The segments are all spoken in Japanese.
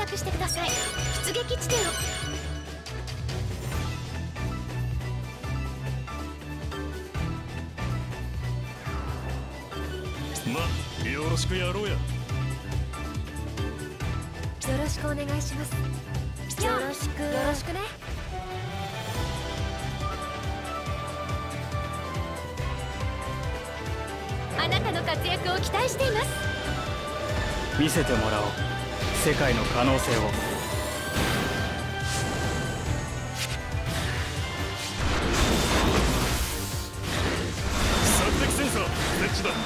択してください。出撃地点を。 ま、よろしくやろうや。 よろしくお願いします。よろしくね。あなたの活躍を期待しています。 見せてもらおう、世界の可能性を。 索敵センサー設置だ。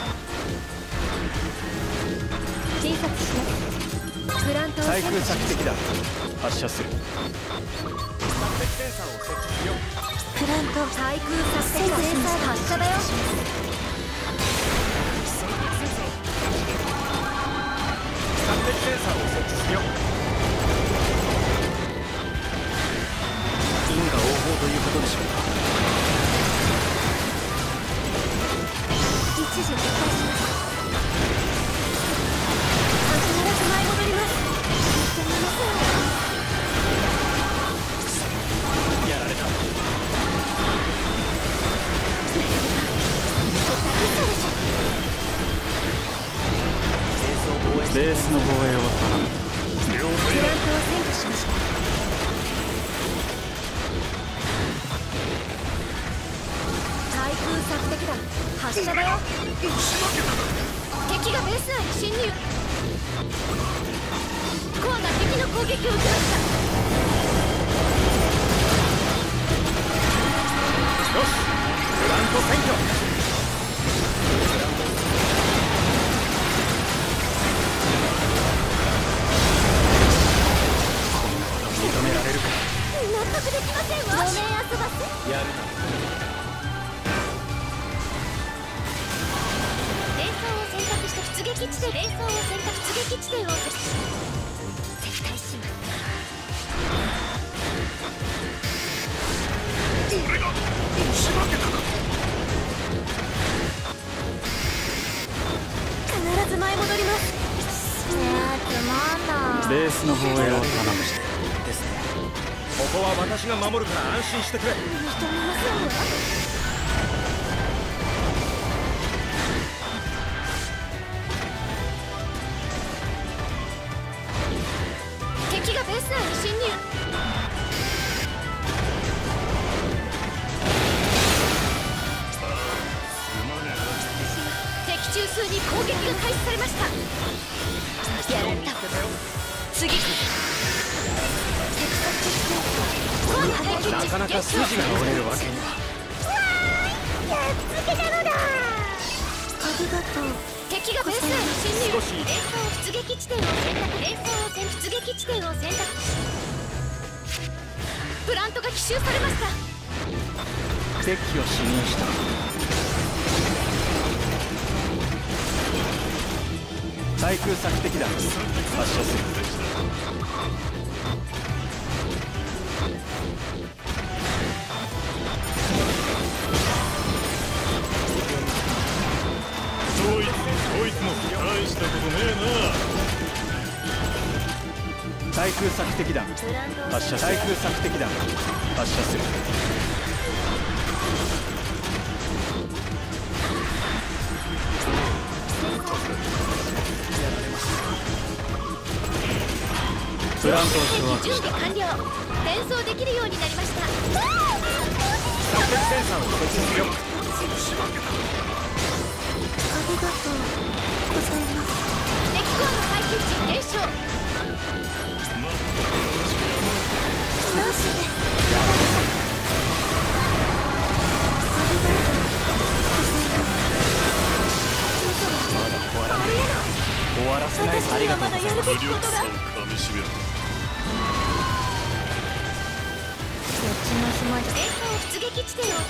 偵察します。プラントを対空選択します。 索敵だ。発射する。 索敵センサーを設置するよ。 プラント対空作戦センサー発射だよ。 索敵センサーを設置するよ。 因果応報ということでしょうか。 一時撤退します。必ず前戻ります。すみません。 やられた。ベースの防衛を頼む。 プラントを占拠しました。対空索敵だ。発射だよ。敵がベース内に侵入。コアが敵の攻撃を受けました。 よし、プラント占拠。 認められるか。 納得できませんわ。路面遊ばせ。 やるな。 連装を選択して出撃地点。連装を選択出撃地点を撤退します。 俺が押し負けたか。 必ず前戻ります。つまんな。 ベースの防衛を頼む。 ですね。ここは私が守るから安心してくれ。 認めませんわ。敵がベース内に侵入。敵中枢に攻撃が開始されました。やられた。次。 なかなか筋が折れるわけには。 やっつけたのだ。ありがとう。敵がベース内に侵入。 少し連装出撃地点を選択。連装を出撃地点を選択。プラントが奇襲されました。 敵機を視認した。対空索敵だ。発射する。 こいつも大したことねえな。対空索敵だ。発射。対空索敵だ。発射する。プラントを掌握準した。 備完了。転送できるようになりました。 索敵センサーを設置するよ。 ありがとうございます。敵コアの耐久値減少。マジでやられた。ありがとうございます。 まだ終わらない。終わらせない。 私にはまだやるべきことが。 噛みしめろ。 そっちの島で連装出撃地点を。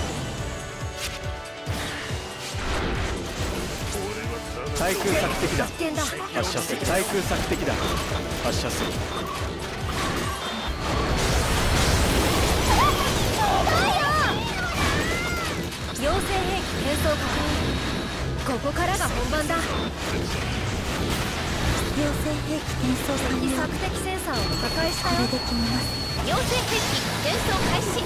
対空索敵だ。 発見だ。 発射する。対空索敵だ。発射する。 妖精兵器転送確認。ここからが本番だ。 妖精兵器転送完了。索敵センサーを破壊したよ。これで決めます。妖精兵器転送開始。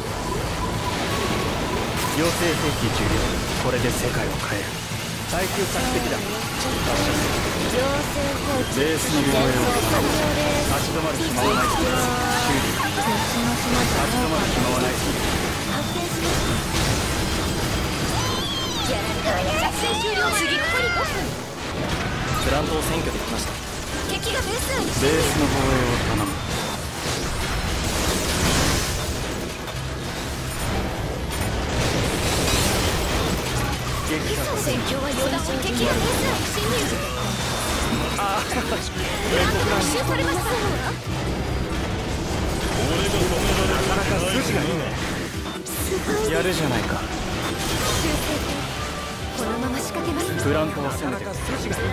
妖精兵器重量、これで世界を変える。耐久索敵弾妖精兵器ベースの防衛を立ち止まる暇はない。修理立ち止まる暇はない。 発見しました。やられた。作戦終了。次残り5分。 プラントを占拠できました。 敵がベース内にベースの防衛を頼む。 戦況は予断を敵がベース内に侵入。プラントが一周されました。 なかなか筋がいいね。やるじゃないか。 修正艇このまま仕掛けます。 プラントを攻めて筋がいいね。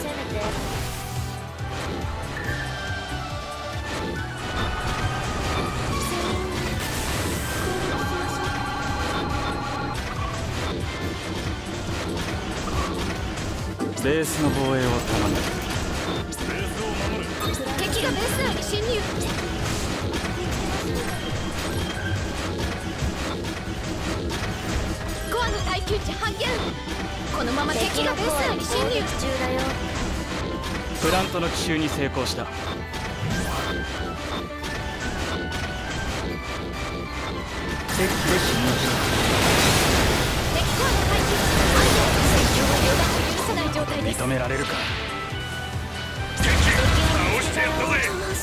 ベースの防衛を頼む。 敵がベース内に侵入。コアの耐久値半減。このまま敵がベース内に侵入中だよ。 プラントの奇襲に成功した。敵機で侵入する。 敵コアの耐久値半減。戦況は予断を許さない状態です。 認められるか。 倒してやったぜ。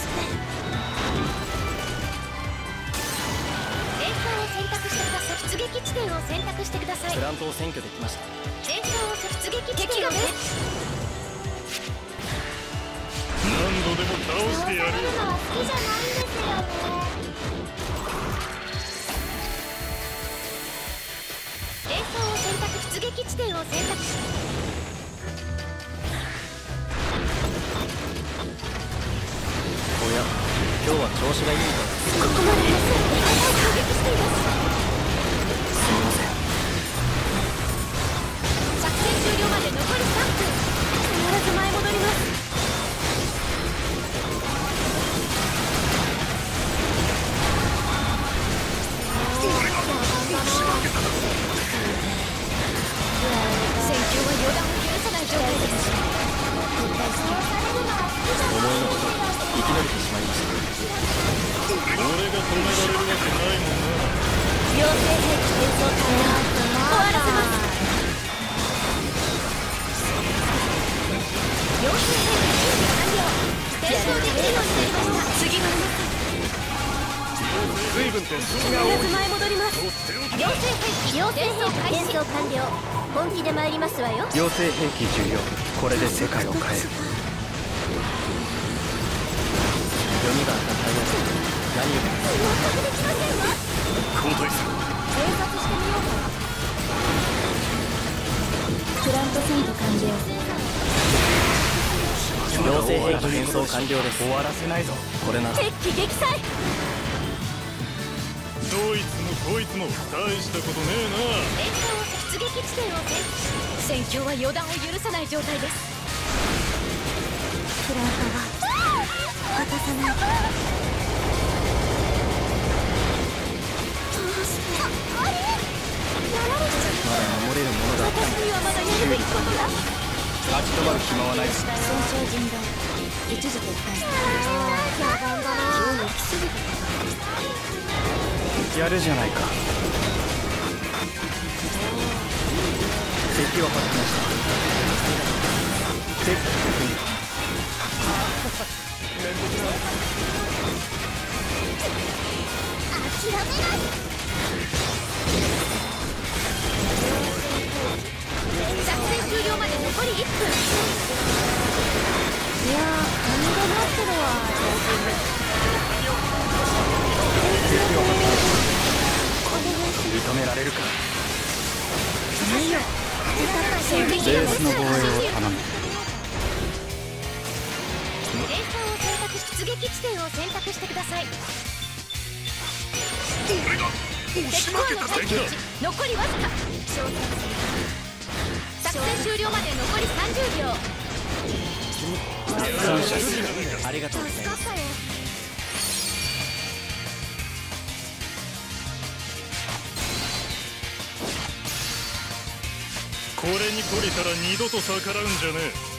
連射を選択してください。出撃地点を選択してください。 プラントを占拠できました。 連射を出撃地点を選択。 何度でも倒してやるよ。 好きじゃないんですよね。連射を選択。出撃地点を選択し。 おや、今日は調子がいいみたいです。 ここまでです。攻撃しています。 すみません。 作戦終了まで残り3分。必ず前戻ります。戦況は予断を許さない状態です。 思いのほか生き延びてしまいました。俺が止められるわけないもんな。 妖精兵器転送完了。終わらせます。妖精兵器準備完了。転送できるようになりました。次は随分と隙必が多い。 ず前戻ります。妖精兵器転送完了。本気で参りますわよ。 妖精兵器重要、これで世界を変える。 読みが当たったようで何より全くできませんわ。 交代する。 偵察してみようか。プラント占拠完了。 妖精兵器転送完了です。 終わらせないぞ。 これなら敵機撃砕。 どいつもこいつも大したことねえ連射を出撃地点を戦況は予断を許さない状態です。プラントは渡さない。どうしてあれやられちゃう。 まだ守れるものがあったんだ。 私にはまだやるべきことが。 立ち止まる暇はない。 損傷甚大。一時撤退。野蛮だな。急に行き過ぎたかな。 やるじゃないか。敵を発見した。敵確認。 諦めない。作戦終了まで残り1分。いやー、感動なってるわ。 敵を発見した。認められるか。 ないよ。 ベースの防衛を頼む。 連射を選択し出撃地点を選択してください。 俺が押し負けた敵だ。 残りわずか。作戦終了まで残り30秒。 感謝する。ありがとうございます。 これに懲りたら二度と逆らうんじゃねえ。